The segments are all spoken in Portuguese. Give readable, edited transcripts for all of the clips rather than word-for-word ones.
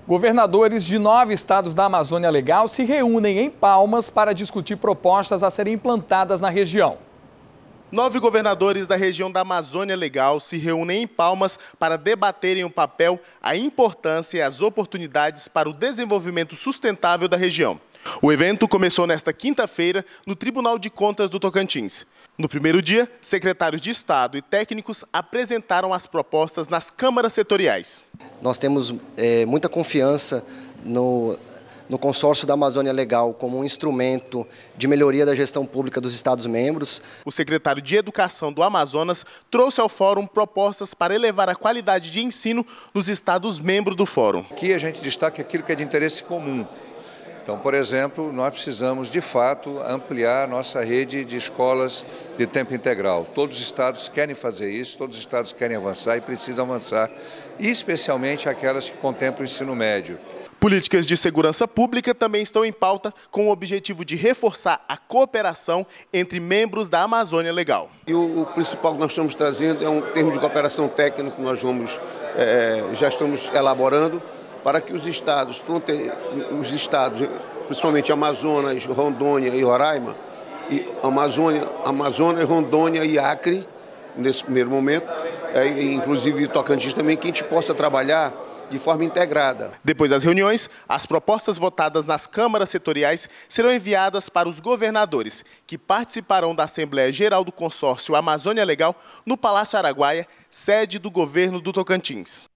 Governadores de 9 estados da Amazônia Legal se reúnem em Palmas para discutir propostas a serem implantadas na região. 9 governadores da região da Amazônia Legal se reúnem em Palmas para debaterem o papel, a importância e as oportunidades para o desenvolvimento sustentável da região. O evento começou nesta quinta-feira no Tribunal de Contas do Tocantins. No primeiro dia, secretários de Estado e técnicos apresentaram as propostas nas câmaras setoriais. Nós temos muita confiança no consórcio da Amazônia Legal como um instrumento de melhoria da gestão pública dos Estados-membros. O secretário de Educação do Amazonas trouxe ao Fórum propostas para elevar a qualidade de ensino nos Estados-membros do Fórum. Aqui a gente destaca aquilo que é de interesse comum. Então, por exemplo, nós precisamos, de fato, ampliar nossa rede de escolas de tempo integral. Todos os estados querem fazer isso, todos os estados querem avançar e precisam avançar, especialmente aquelas que contemplam o ensino médio. Políticas de segurança pública também estão em pauta com o objetivo de reforçar a cooperação entre membros da Amazônia Legal. E o principal que nós estamos trazendo é um termo de cooperação técnica que nós já estamos elaborando, para que os estados, principalmente Amazonas, Rondônia e Roraima, Amazônia, Rondônia e Acre, nesse primeiro momento, inclusive Tocantins também, que a gente possa trabalhar de forma integrada. Depois das reuniões, as propostas votadas nas câmaras setoriais serão enviadas para os governadores, que participarão da Assembleia Geral do Consórcio Amazônia Legal no Palácio Araguaia, sede do governo do Tocantins.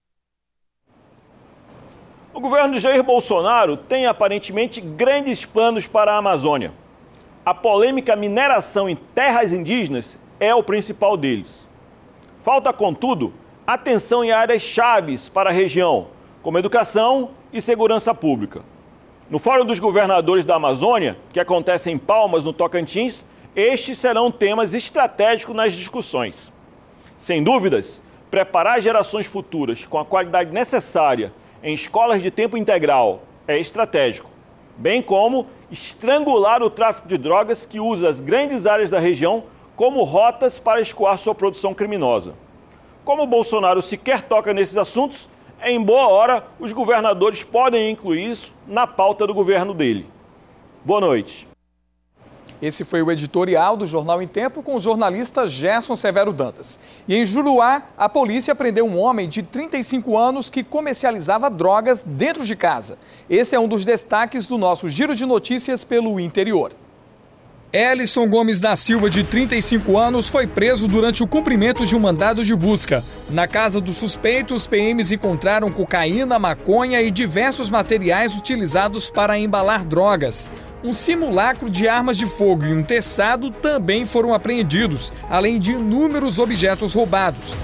O governo de Jair Bolsonaro tem aparentemente grandes planos para a Amazônia. A polêmica mineração em terras indígenas é o principal deles. Falta, contudo, atenção em áreas chaves para a região, como educação e segurança pública. No Fórum dos Governadores da Amazônia, que acontece em Palmas, no Tocantins, estes serão temas estratégicos nas discussões. Sem dúvidas, preparar gerações futuras com a qualidade necessária em escolas de tempo integral é estratégico, bem como estrangular o tráfico de drogas que usa as grandes áreas da região como rotas para escoar sua produção criminosa. Como Bolsonaro sequer toca nesses assuntos, em boa hora os governadores podem incluir isso na pauta do governo dele. Boa noite. Esse foi o editorial do Jornal em Tempo com o jornalista Gerson Severo Dantas. E em Juruá, a polícia prendeu um homem de 35 anos que comercializava drogas dentro de casa. Esse é um dos destaques do nosso Giro de Notícias pelo interior. Elison Gomes da Silva, de 35 anos, foi preso durante o cumprimento de um mandado de busca. Na casa do suspeito, os PMs encontraram cocaína, maconha e diversos materiais utilizados para embalar drogas. Um simulacro de armas de fogo e um teçado também foram apreendidos, além de inúmeros objetos roubados.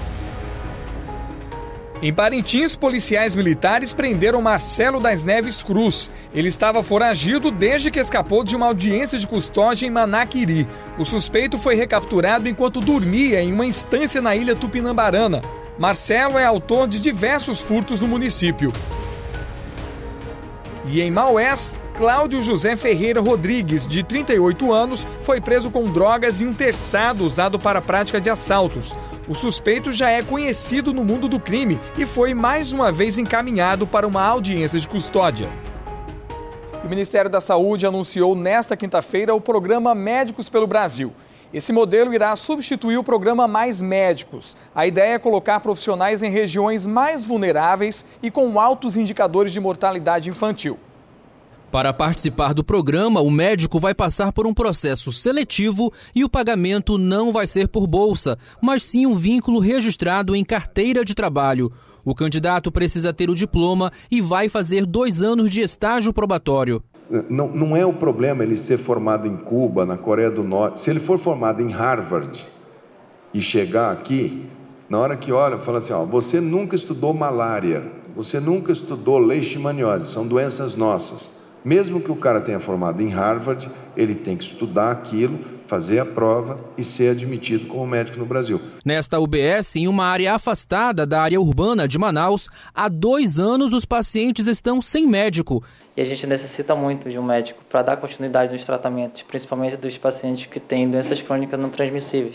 Em Parintins, policiais militares prenderam Marcelo das Neves Cruz. Ele estava foragido desde que escapou de uma audiência de custódia em Manaquiri. O suspeito foi recapturado enquanto dormia em uma estância na ilha Tupinambarana. Marcelo é autor de diversos furtos no município. E em Maués, Cláudio José Ferreira Rodrigues, de 38 anos, foi preso com drogas e um terçado usado para a prática de assaltos. O suspeito já é conhecido no mundo do crime e foi mais uma vez encaminhado para uma audiência de custódia. O Ministério da Saúde anunciou nesta quinta-feira o programa Médicos pelo Brasil. Esse modelo irá substituir o programa Mais Médicos. A ideia é colocar profissionais em regiões mais vulneráveis e com altos indicadores de mortalidade infantil. Para participar do programa, o médico vai passar por um processo seletivo e o pagamento não vai ser por bolsa, mas sim um vínculo registrado em carteira de trabalho. O candidato precisa ter o diploma e vai fazer 2 anos de estágio probatório. Não é o problema ele ser formado em Cuba, na Coreia do Norte. Se ele for formado em Harvard e chegar aqui, na hora que olha, fala assim, você nunca estudou malária, você nunca estudou leishmaniose, são doenças nossas. Mesmo que o cara tenha formado em Harvard, ele tem que estudar aquilo, fazer a prova e ser admitido como médico no Brasil. Nesta UBS, em uma área afastada da área urbana de Manaus, há 2 anos os pacientes estão sem médico. E a gente necessita muito de um médico para dar continuidade nos tratamentos, principalmente dos pacientes que têm doenças crônicas não transmissíveis.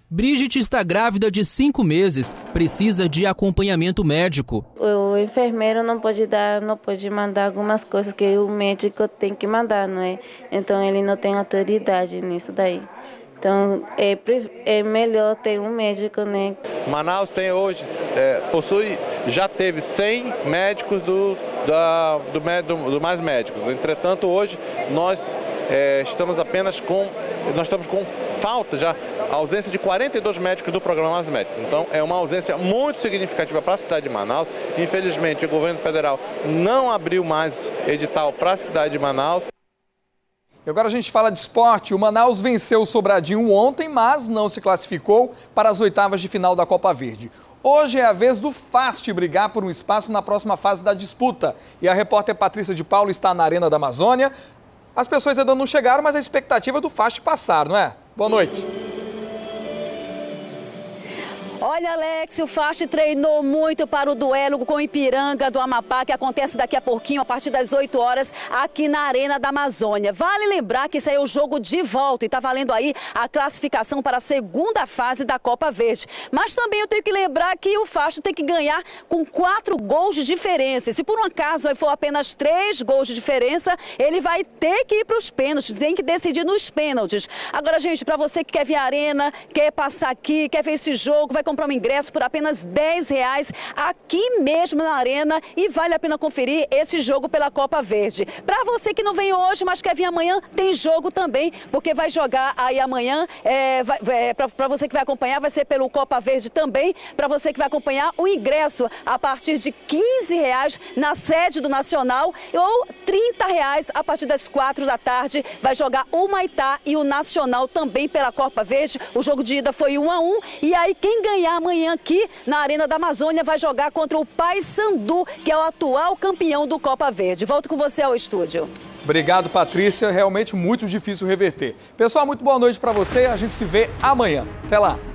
Brigitte está grávida de 5 meses, precisa de acompanhamento médico. O enfermeiro não pode mandar algumas coisas que o médico tem que mandar, não é? Então ele não tem autoridade nisso daí. Então é melhor ter um médico, né? Manaus tem hoje, já teve 100 médicos do Mais Médicos. Entretanto, hoje nós estamos com falta já, a ausência de 42 médicos do programa Mais Médicos. Então é uma ausência muito significativa para a cidade de Manaus. Infelizmente o governo federal não abriu mais edital para a cidade de Manaus. E agora a gente fala de esporte. O Manaus venceu o Sobradinho ontem, mas não se classificou para as oitavas de final da Copa Verde. Hoje é a vez do FAST brigar por um espaço na próxima fase da disputa. E a repórter Patrícia de Paulo está na Arena da Amazônia. As pessoas ainda não chegaram, mas a expectativa é do FAST passar, não é? Boa noite. Olha, Alex, o FAST treinou muito para o duelo com o Ipiranga do Amapá, que acontece daqui a pouquinho, a partir das 8 horas, aqui na Arena da Amazônia. Vale lembrar que isso aí é o jogo de volta e está valendo aí a classificação para a segunda fase da Copa Verde. Mas também eu tenho que lembrar que o FAST tem que ganhar com 4 gols de diferença. Se por um acaso for apenas 3 gols de diferença, ele vai ter que ir para os pênaltis, tem que decidir nos pênaltis. Agora, gente, para você que quer vir à Arena, quer passar aqui, quer ver esse jogo, vai comprar um ingresso por apenas R$10 aqui mesmo na Arena e vale a pena conferir esse jogo pela Copa Verde. Para você que não vem hoje, mas quer vir amanhã, tem jogo também, porque vai jogar aí amanhã, para você que vai acompanhar, vai ser pelo Copa Verde também. Para você que vai acompanhar, o ingresso a partir de R$15 na sede do Nacional ou R$30 a partir das 4 da tarde. Vai jogar o Humaitá e o Nacional também pela Copa Verde. O jogo de ida foi 1-1 e aí quem ganhar amanhã aqui na Arena da Amazônia vai jogar contra o Paysandu, que é o atual campeão do Copa Verde. Volto com você ao estúdio. Obrigado, Patrícia. Realmente muito difícil reverter. Pessoal, muito boa noite para você. A gente se vê amanhã. Até lá.